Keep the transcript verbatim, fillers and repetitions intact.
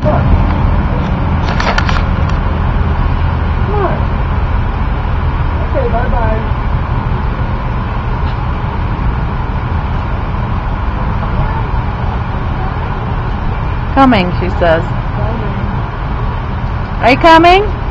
Come on. Okay, bye-bye. Coming, she says. Coming. Are you coming?